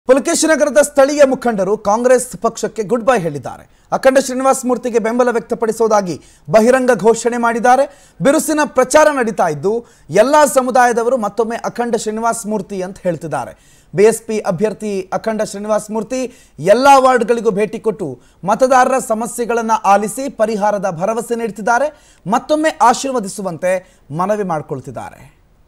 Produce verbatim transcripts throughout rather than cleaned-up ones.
ಪುಲಕೇಶಿನಗರದ ಸ್ಥಳೀಯ ಮುಖಂಡರು ಕಾಂಗ್ರೆಸ್ ಪಕ್ಷಕ್ಕೆ ಗುಡ್ ಬೈ ಹೇಳಿದ್ದಾರೆ. ಅಖಂಡ ಶ್ರೀನಿವಾಸ ಮೂರ್ತಿಗೆ ಬೆಂಬಲ ವ್ಯಕ್ತಪಡಿಸುವುದಾಗಿ ಬಹಿರಂಗ ಘೋಷಣೆ ಮಾಡಿದ್ದಾರೆ. ಬಿರುಸಿನ ಪ್ರಚಾರ ನಡೀತಾ ಇದ್ದು ಎಲ್ಲಾ ಸಮುದಾಯದವರು ಮತ್ತೊಮ್ಮೆ ಅಖಂಡ ಶ್ರೀನಿವಾಸ ಮೂರ್ತಿ ಅಂತ ಹೇಳ್ತಿದ್ದಾರೆ. ಬಿಎಸ್ಪಿ ಅಭ್ಯರ್ಥಿ ಅಖಂಡ ಶ್ರೀನಿವಾಸ ಮೂರ್ತಿ ಎಲ್ಲಾ ವಾರ್ಡ್ಗಳಿಗೂ ಭೇಟಿ ಕೊಟ್ಟು ಮತದಾರರ ಸಮಸ್ಯೆಗಳನ್ನು ಆಲಿಸಿ ಪರಿಹಾರದ ಭರವಸೆ ನೀಡುತ್ತಿದ್ದಾರೆ. ಮತ್ತೊಮ್ಮೆ ಆಶೀರ್ವದಿಸುವಂತೆ ಮನವಿ ಮಾಡಿಕೊಳ್ಳುತ್ತಿದ್ದಾರೆ.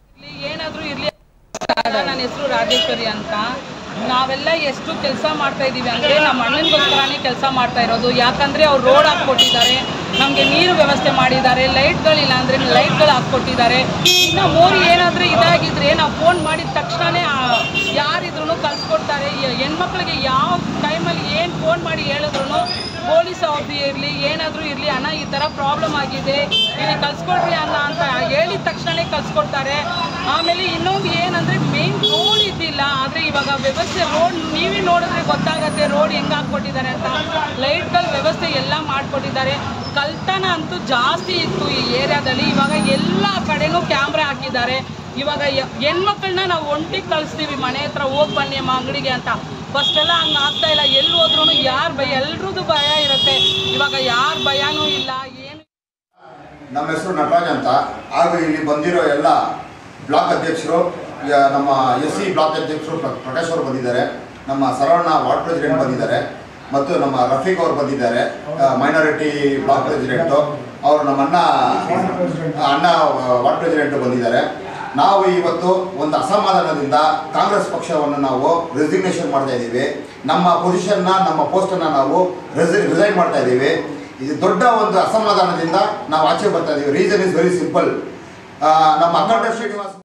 ನನ್ನ ಹೆಸರು ರಾಜೇಶ್ವರಿ ಅಂತ. ನಾವೆಲ್ಲ ಎಷ್ಟು ಕೆಲಸ ಮಾಡ್ತಾ ಇದ್ದೀವಿ ಅಂದರೆ ನಮ್ಮ ಅಣ್ಣನಿಗೋಸ್ಕರನೇ ಕೆಲಸ ಮಾಡ್ತಾ ಇರೋದು. ಯಾಕಂದರೆ ಅವ್ರು ರೋಡ್ ಹಾಕ್ಕೊಟ್ಟಿದ್ದಾರೆ, ನಮಗೆ ನೀರು ವ್ಯವಸ್ಥೆ ಮಾಡಿದ್ದಾರೆ, ಲೈಟ್ಗಳಿಲ್ಲ ಅಂದರೆ ಲೈಟ್ಗಳು ಹಾಕ್ಕೊಟ್ಟಿದ್ದಾರೆ. ಇನ್ನು ಮೋರಿ ಏನಾದರೂ ಇದಾಗಿದ್ರೆ ನಾವು ಫೋನ್ ಮಾಡಿದ ತಕ್ಷಣವೇ ಯಾರಿದ್ರು ಕಳಿಸ್ಕೊಡ್ತಾರೆ. ಹೆಣ್ಮಕ್ಳಿಗೆ ಯಾವ ಟೈಮಲ್ಲಿ ಏನು ಫೋನ್ ಮಾಡಿ ಹೇಳಿದ್ರು ಪೊಲೀಸ್ ಅವ್ರದ್ದು ಇರಲಿ ಏನಾದರೂ ಇರಲಿ, ಅಣ್ಣ ಈ ಥರ ಪ್ರಾಬ್ಲಮ್ ಆಗಿದೆ ಇಲ್ಲಿ ಕಳಿಸ್ಕೊಡ್ರಿ ಅಣ್ಣ ಅಂತ ಹೇಳಿದ ತಕ್ಷಣವೇ ಕಳಿಸ್ಕೊಡ್ತಾರೆ. ಆಮೇಲೆ ಇನ್ನೊಂದು ಏನಂದರೆ ಮೇನ್ ರೋಡ್ ಇದ್ದಿಲ್ಲ, ಆದರೆ ಇವಾಗ ವ್ಯವಸ್ಥೆ ರೋಡ್ ನೀವೇ ನೋಡಿದ್ರೆ ಗೊತ್ತಾಗುತ್ತೆ ರೋಡ್ ಹೆಂಗೆ ಹಾಕ್ಕೊಟ್ಟಿದ್ದಾರೆ ಅಂತ. ಲೈಟ್ಗಳ ವ್ಯವಸ್ಥೆ ಎಲ್ಲ ಮಾಡಿಕೊಟ್ಟಿದ್ದಾರೆ. ಕಳ್ತನ ಅಂತೂ ಜಾಸ್ತಿ ಇತ್ತು ಈ ಏರಿಯಾದಲ್ಲಿ. ಇವಾಗ ಎಲ್ಲ ಕಡೆನೂ ಕ್ಯಾಮ್ರಾ ಹಾಕಿದ್ದಾರೆ. ಇವಾಗ ಹೆಣ್ಮಕ್ಳನ್ನ ನಾವು ಒಂಟಿಗೆ ಕಳಿಸ್ತೀವಿ, ಮನೆ ಹತ್ರ ಹೋಗಿ ಬನ್ನಿ ಅಮ್ಮ ಅಂಗಡಿಗೆ ಅಂತ. ಫಸ್ಟೆಲ್ಲ ಹಂಗೆ ಆಗ್ತಾ ಇಲ್ಲ. ಎಲ್ಲಿ ಹೋದ್ರೂ ಯಾರು ಭಯ, ಎಲ್ರದ್ದು ಭಯ ಇರುತ್ತೆ. ಇವಾಗ ಯಾರ ಭಯನೂ ಇಲ್ಲ. ಏನು ನಮ್ಮ ಹೆಸರು ನಟರಾಜ್ ಅಂತ. ಹಾಗೂ ಇಲ್ಲಿ ಬಂದಿರೋ ಎಲ್ಲ ಬ್ಲಾಕ್ ಅಧ್ಯಕ್ಷರು, ನಮ್ಮ ಎಸ್ ಸಿ ಬ್ಲಾಕ್ ಅಧ್ಯಕ್ಷರು ಪ್ರಕಾಶ್ ಅವರು ಬಂದಿದ್ದಾರೆ, ನಮ್ಮ ಸರವಣ್ಣ ವಾರ್ಡ್ ಪ್ರೆಸಿಡೆಂಟ್ ಬಂದಿದ್ದಾರೆ, ಮತ್ತು ನಮ್ಮ ರಫೀಕ್ ಅವರು ಬಂದಿದ್ದಾರೆ, ಮೈನಾರಿಟಿ ಬ್ಲಾಕ್ ಪ್ರೆಸಿಡೆಂಟು ಅವರು, ನಮ್ಮ ಅಣ್ಣ ಅಣ್ಣ ವಾರ್ಡ್ ಪ್ರೆಸಿಡೆಂಟು ಬಂದಿದ್ದಾರೆ. ನಾವು ಇವತ್ತು ಒಂದು ಅಸಮಾಧಾನದಿಂದ ಕಾಂಗ್ರೆಸ್ ಪಕ್ಷವನ್ನು ನಾವು ರೆಸಿಗ್ನೇಷನ್ ಮಾಡ್ತಾ ಇದ್ದೀವಿ. ನಮ್ಮ ಪೊಸಿಷನ್ನ ನಮ್ಮ ಪೋಸ್ಟನ್ನು ನಾವು ರೆಸಿ ರಿಸೈನ್ ಮಾಡ್ತಾ ಇದ್ದೀವಿ. ಇದು ದೊಡ್ಡ ಒಂದು ಅಸಮಾಧಾನದಿಂದ ನಾವು ಆಚೆ ಬರ್ತಾ ಇದ್ದೀವಿ. Reason is very simple. ನಮ್ಮ ಅಖಂಡ ಶ್ರೀನಿವಾಸ